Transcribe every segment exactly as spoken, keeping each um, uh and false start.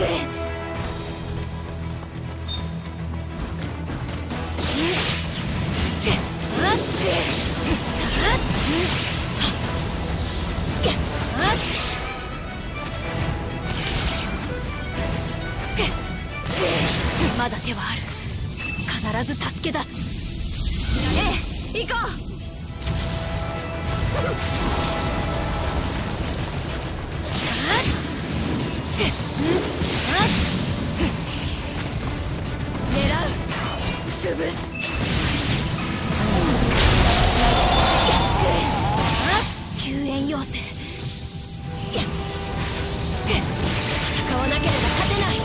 まだ手はある。必ず助け出す。ええ、行こう。狙う、潰す。救援要請。戦わなければ勝てない。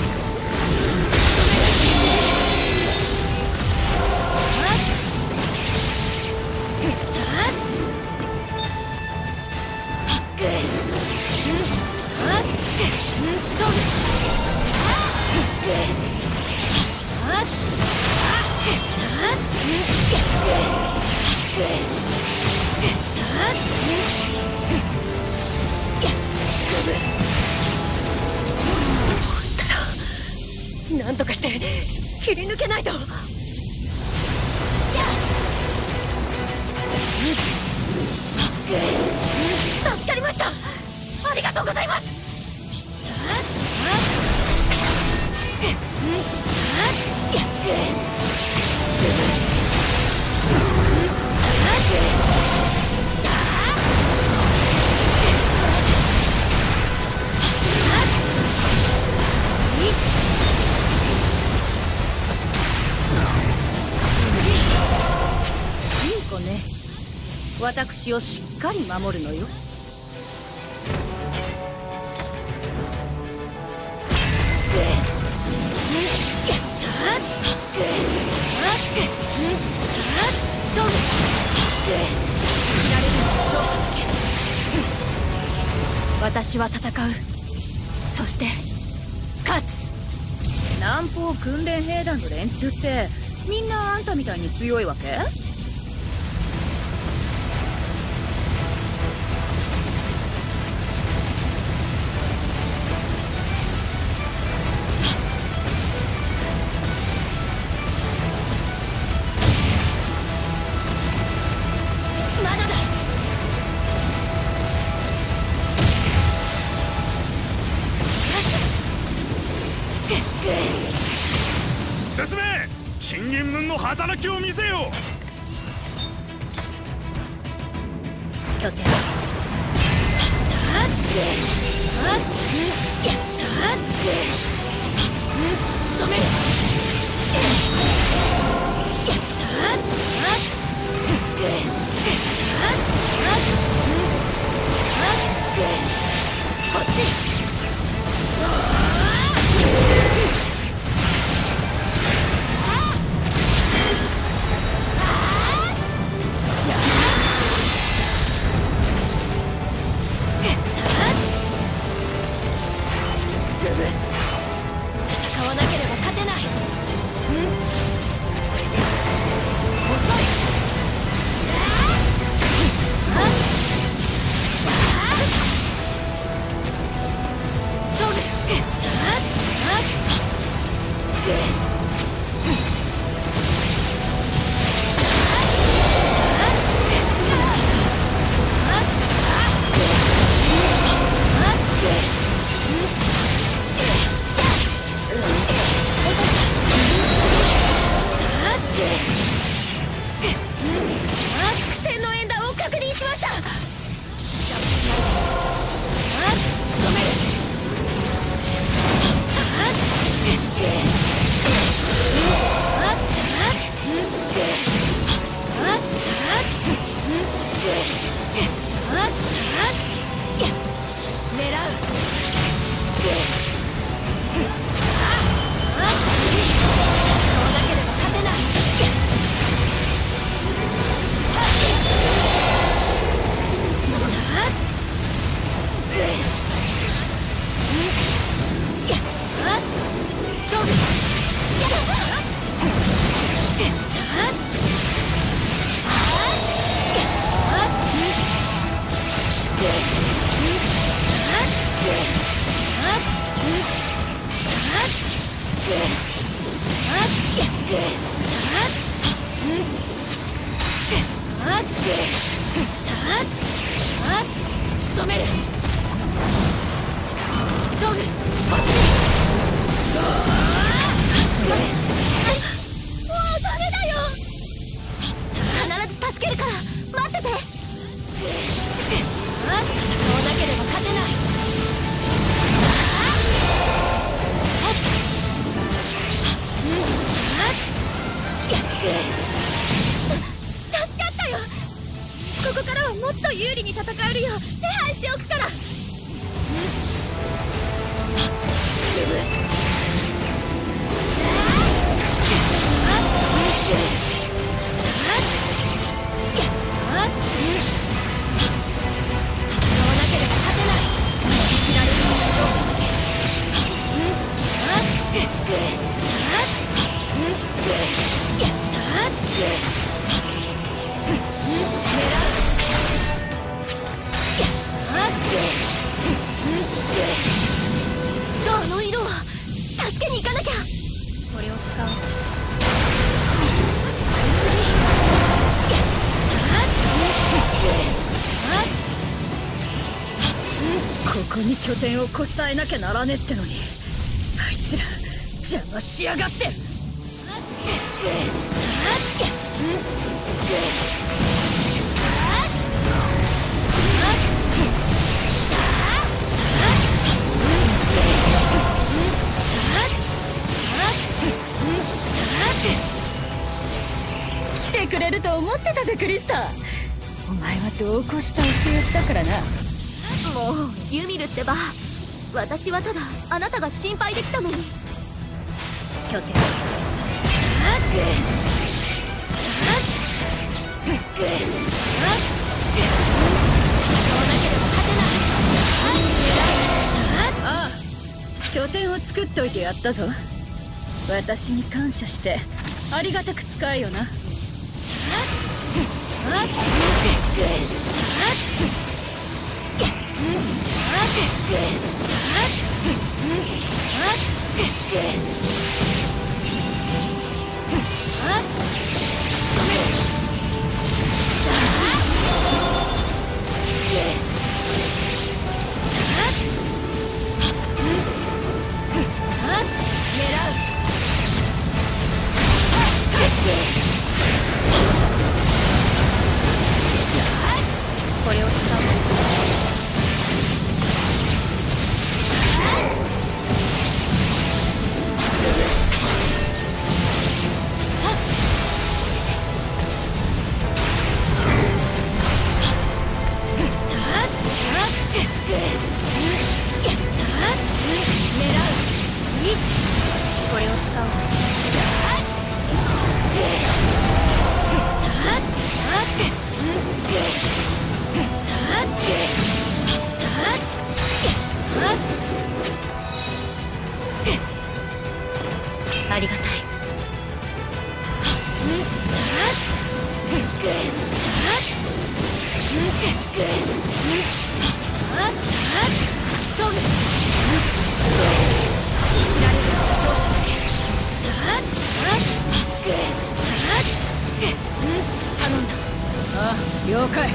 こうしたらなんとかして切り抜けないと。助かりました。ありがとうございます。いい子ね。私をしっかり守るのよ。私は戦う。そして勝つ。南方訓練兵団の連中ってみんなあんたみたいに強いわけ？ 進め！陳銀門の働きを見せよ。 拠点。仕留める。こっち。戦わなければ勝てない。うん、これで仕留める。トグ、こっち。もうダメだよ。必ず助けるから待ってて。戦わなければ勝てない。助かったよ。ここからはもっと有利に戦えるよう手配しておくから。あの色は助けに行かなきゃ。これを使う。ここに拠点をこさえなきゃならねえってのに、あいつら邪魔しやがって。来てくれると思ってたぜ、クリスタ。お前は同行したお人よしだからな。もうユミルってば、私はただあなたが心配できたのに。拠点ああ、拠点を作っといてやったぞ。私に感謝してありがたく使えよな。これを使う。これを使う。ありがたい。ああ、了解。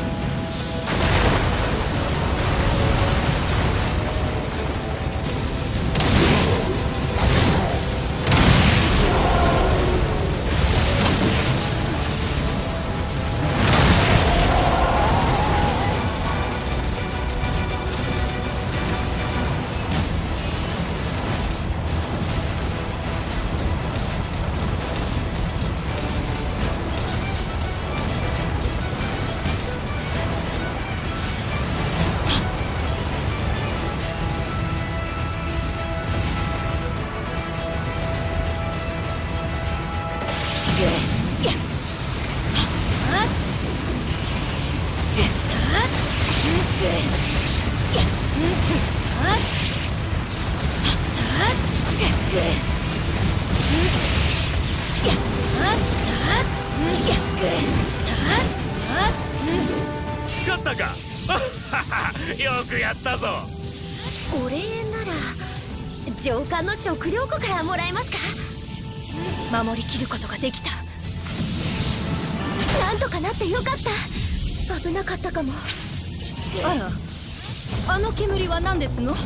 勝ったか。よくやったぞ。 お礼なら上官の食料庫からもらえますか。 守りきることができた。なんとかなってよかった。危なかったかも。あら、あの煙は何ですの？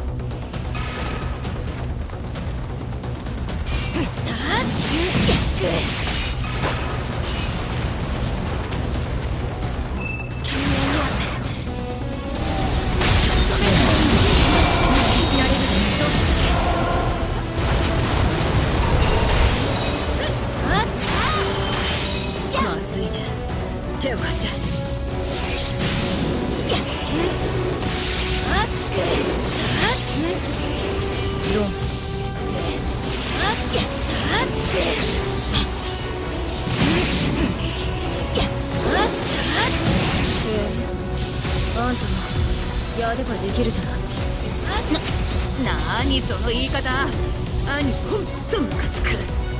まずいね。手を貸して。ドン。あんたもやればできるじゃない。な、なーにその言い方。兄ほんとムカつく。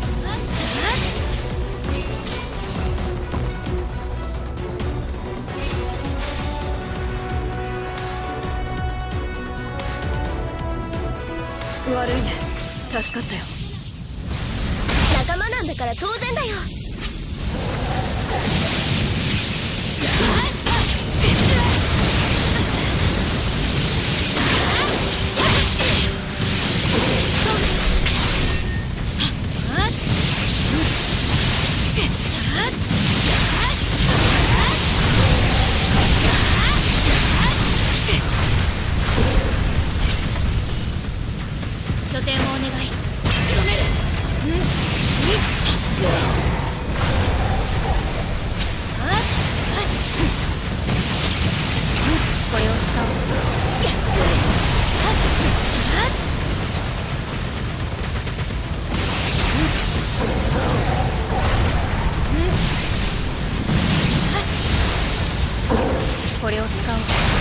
悪いね、助かったよ。仲間なんだから当然だよ。拠点をお願い。仕留める。これを使おう。これを使おう。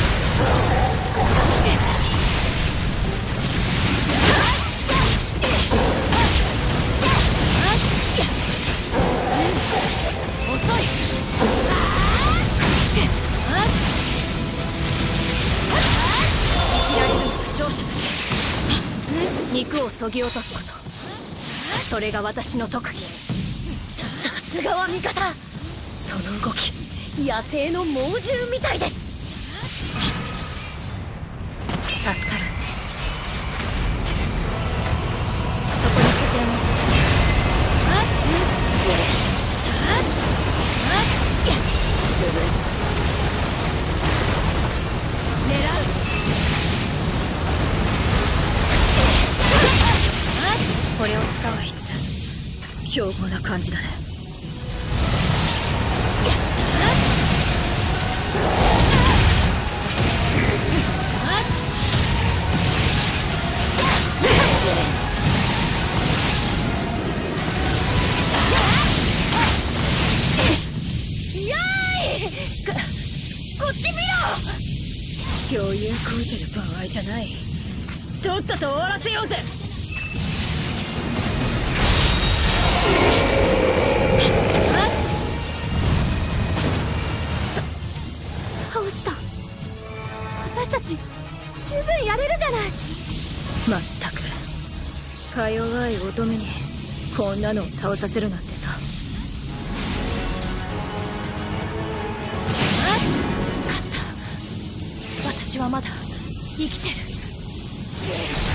肉をそぎ落とすこと、それが私の特技。さすがは味方。その動き、野生の猛獣みたいです。助かる。そこに拠点を。潰す。狙う。これを使う。あいつ凶暴な感じだね。やーい、こ、こっち見ろ。余裕こいてる場合じゃない。とっとと終わらせようぜ。倒した。私たち十分やれるじゃない。まったくか弱い乙女にこんなのを倒させるなんてさ。勝った。私はまだ生きてる。